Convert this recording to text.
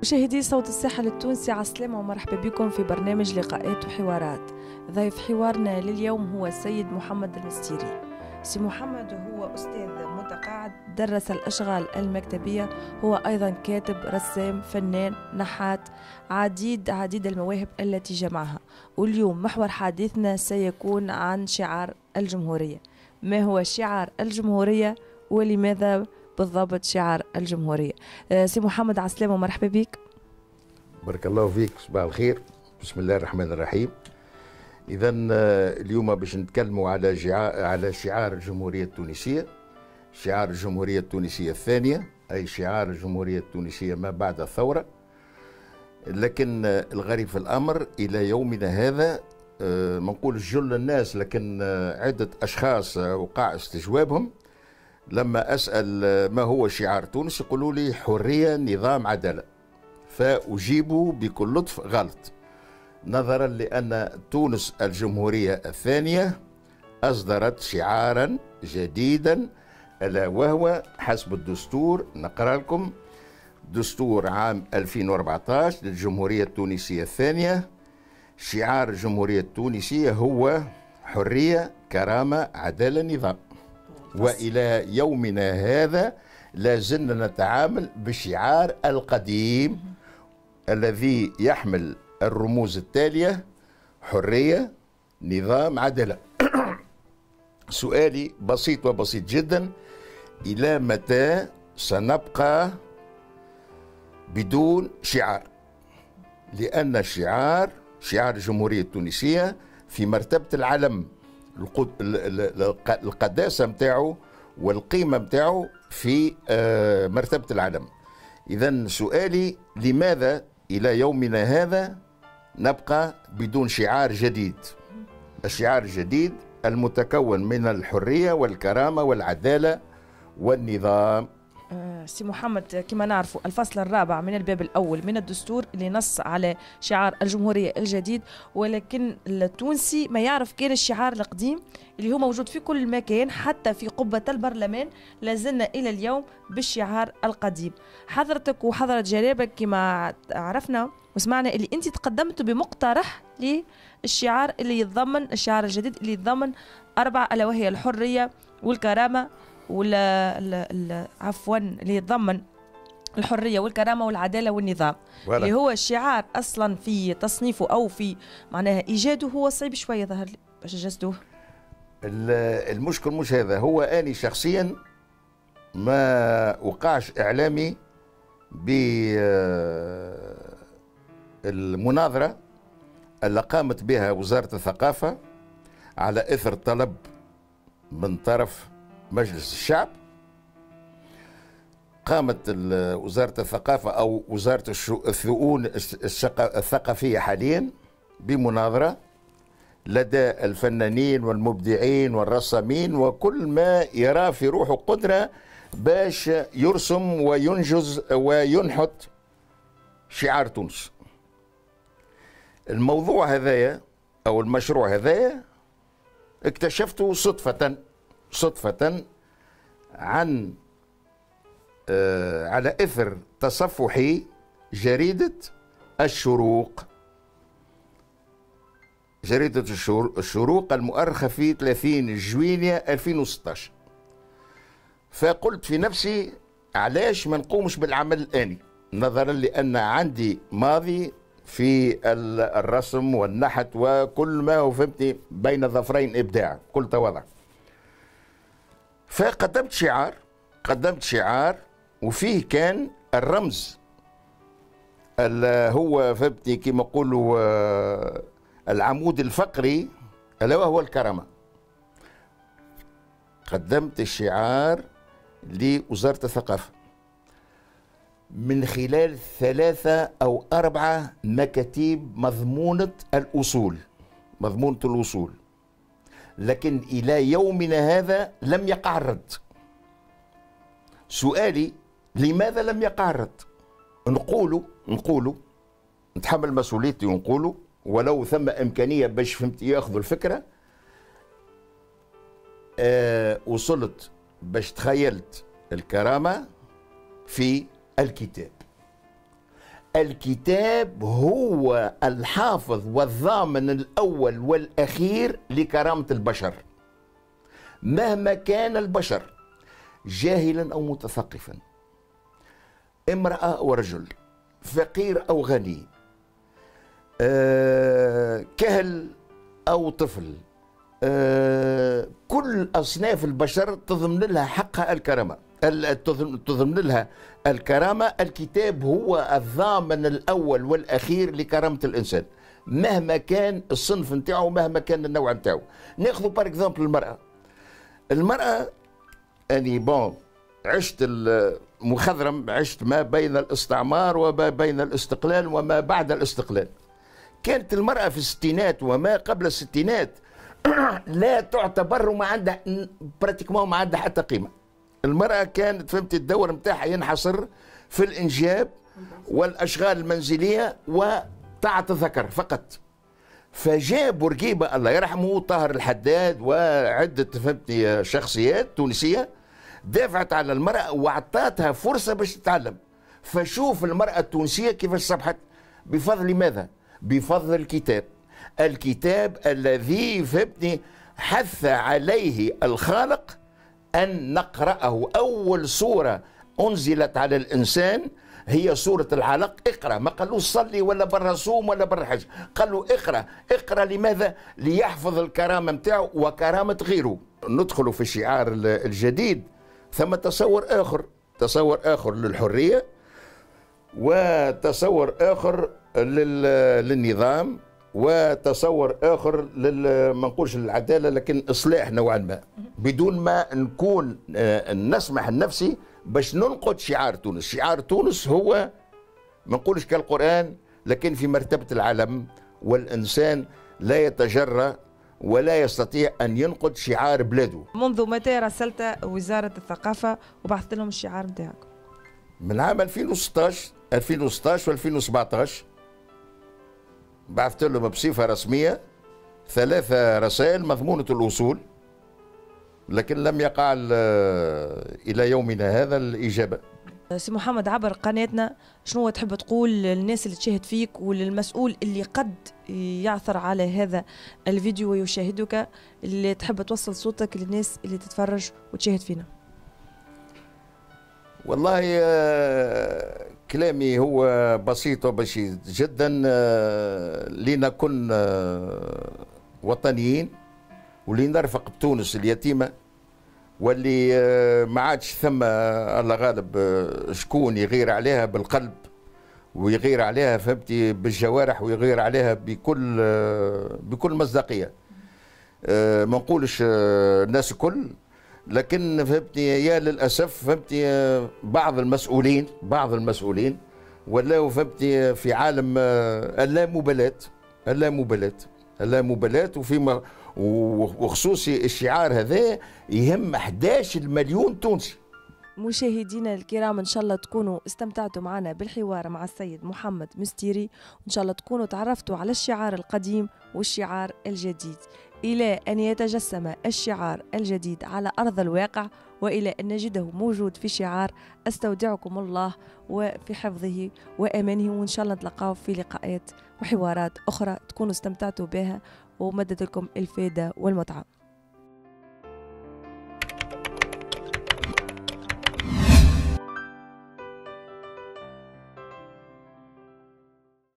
مشاهدي صوت الساحل التونسي، عسلامة ومرحبا بكم في برنامج لقاءات وحوارات. ضيف حوارنا لليوم هو السيد محمد المستيري. سي محمد هو أستاذ متقاعد، درس الأشغال المكتبية، هو أيضا كاتب، رسام، فنان، نحات، عديد المواهب التي جمعها. واليوم محور حديثنا سيكون عن شعار الجمهورية. ما هو شعار الجمهورية ولماذا بالضبط شعار الجمهورية؟ سي محمد، عسلامة ومرحبا بك. بارك الله فيك، صباح الخير. بسم الله الرحمن الرحيم. إذا اليوم باش نتكلموا على شعار الجمهورية التونسية، شعار الجمهورية التونسية الثانية، أي شعار الجمهورية التونسية ما بعد الثورة. لكن الغريب في الأمر إلى يومنا هذا ما نقولش جل الناس، لكن عدة أشخاص وقع استجوابهم لما أسأل ما هو شعار تونس يقولوا لي حرية، نظام، عدالة. فأجيب بكل لطف غلط، نظرا لأن تونس الجمهورية الثانية أصدرت شعارا جديدا، ألا وهو حسب الدستور. نقرأ لكم دستور عام 2014 للجمهورية التونسية الثانية. شعار الجمهورية التونسية هو حرية، كرامة، عدالة، نظام. وإلى يومنا هذا لازلنا نتعامل بالشعار القديم الذي يحمل الرموز التالية: حرية، نظام، عدالة. سؤالي بسيط وبسيط جدا: إلى متى سنبقى بدون شعار؟ لأن شعار الجمهورية التونسية في مرتبة العلم، القداسة متاعه والقيمة متاعه في مرتبة العلم. إذن سؤالي: لماذا إلى يومنا هذا نبقى بدون شعار جديد؟ الشعار الجديد المتكون من الحرية والكرامة والعدالة والنظام. سي محمد، كما نعرف الفصل الرابع من الباب الأول من الدستور اللي نص على شعار الجمهورية الجديد، ولكن التونسي ما يعرف كان الشعار القديم اللي هو موجود في كل مكان، حتى في قبة البرلمان لازلنا إلى اليوم بالشعار القديم. حضرتك وحضرت جرابك كما عرفنا وسمعنا اللي أنت تقدمت بمقترح للشعار اللي يتضمن الشعار الجديد اللي يتضمن 4، ألا وهي الحرية والكرامة عفوا اللي يتضمن الحرية والكرامة والعدالة والنظام، اللي هو الشعار أصلا في تصنيفه أو في معناها إيجاده هو صعيب شوية ظهر لي باش جسدوه. المشكل مش هذا، هو أنا شخصيا ما وقعش إعلامي بالمناظرة اللي قامت بها وزارة الثقافة على إثر طلب من طرف مجلس الشعب. قامت وزارة الثقافة أو وزارة الشؤون الثقافية حاليا بمناظرة لدى الفنانين والمبدعين والرسامين وكل ما يرى في روحه قدرة باش يرسم وينجز وينحت شعار تونس. الموضوع هذايا أو المشروع هذايا اكتشفته صدفة عن على إثر تصفحي جريدة الشروق، جريدة الشروق المؤرخة في 30 جويلية 2016. فقلت في نفسي علاش ما نقومش بالعمل الآني، نظرا لأن عندي ماضي في الرسم والنحت وكل ما هو فهمتني بين ظفرين إبداع كل تواضع. فقدمت شعار وفيه كان الرمز اللي هو فهمتني كما يقولوا العمود الفقري ألا وهو الكرامة. قدمت الشعار لوزارة الثقافة من خلال 3 أو 4 مكاتيب مضمونة الوصول، لكن إلى يومنا هذا لم يقع الرد. سؤالي: لماذا لم يقع الرد؟ نقولوا نتحمل مسؤوليتي ونقولوا ولو ثم إمكانية باش فهمت ياخذوا الفكرة. وصلت باش تخيلت الكرامة في الكتاب. الكتاب هو الحافظ والضامن الأول والأخير لكرامة البشر، مهما كان البشر جاهلا أو متثقفا، امرأة أو رجل، فقير أو غني، كهل أو طفل، كل أصناف البشر تضمن لها حقها الكرامة، تضمن لها الكرامة. الكتاب هو الضامن الأول والأخير لكرامة الإنسان مهما كان الصنف نتاعو، مهما كان النوع نتاعو. ناخذ بار اكزومبل المرأة أني عشت مخضرم، عشت ما بين الاستعمار وما بين الاستقلال وما بعد الاستقلال. كانت المرأة في الستينات وما قبل الستينات لا تعتبر وما عندها براتيكمون ما عندها حتى قيمة. المرأة كانت فهمت الدور نتاعها ينحصر في الإنجاب والأشغال المنزلية وطاعة الذكر فقط. فجاء بورقيبة الله يرحمه طاهر الحداد وعدة فهمتني شخصيات تونسية دافعت على المرأة وأعطتها فرصة باش تتعلم. فشوف المرأة التونسية كيفاش صبحت، بفضل ماذا؟ بفضل الكتاب. الكتاب الذي فهمتني حث عليه الخالق أن نقرأه. أول سورة أنزلت على الإنسان هي سورة العلق. اقرأ، ما قالوش صلي ولا برا صوم ولا برا حج، قالوا اقرأ. اقرأ لماذا؟ ليحفظ الكرامة متاعه وكرامة غيره. ندخل في الشعار الجديد، ثم تصور آخر للحرية، وتصور آخر للنظام، وتصور آخر ما نقولش للعدالة لكن إصلاح نوعا ما، بدون ما نكون نسمح لنفسي باش ننقد شعار تونس. شعار تونس هو ما نقولش كالقرآن لكن في مرتبة العلم، والإنسان لا يتجرأ ولا يستطيع أن ينقد شعار بلاده. منذ متى راسلت وزارة الثقافة وبعثت لهم الشعار نتاعك؟ من عام 2016 و2017 بعثت لهم بصفة رسمية 3 رسائل مضمونة الوصول، لكن لم يقع إلى يومنا هذا الإجابة. سي محمد، عبر قناتنا شنو تحب تقول للناس اللي تشاهد فيك وللمسؤول اللي قد يعثر على هذا الفيديو ويشاهدك، اللي تحب توصل صوتك للناس اللي تتفرج وتشاهد فينا؟ والله كلامي هو بسيط وبسيط جدا، لنكن وطنيين ولنرفق بتونس اليتيمة، واللي ما عادش ثم الله غالب شكون يغير عليها بالقلب ويغير عليها فهمتي بالجوارح ويغير عليها بكل مصداقية. ما نقولش الناس الكل، لكن فهمتني يا للاسف فهمتني بعض المسؤولين ولاو فهمتني في عالم اللامبالاة وفيما وخصوصي الشعار هذا يهم 11 مليون تونسي. مشاهدينا الكرام، ان شاء الله تكونوا استمتعتوا معنا بالحوار مع السيد محمد مستيري، وان شاء الله تكونوا تعرفتوا على الشعار القديم والشعار الجديد، إلى أن يتجسم الشعار الجديد على أرض الواقع، وإلى أن نجده موجود في شعار أستودعكم الله وفي حفظه وأمانه. وإن شاء الله نتلقاو في لقاءات وحوارات أخرى تكونوا استمتعتوا بها ومدت لكم الفائدة والمتعة.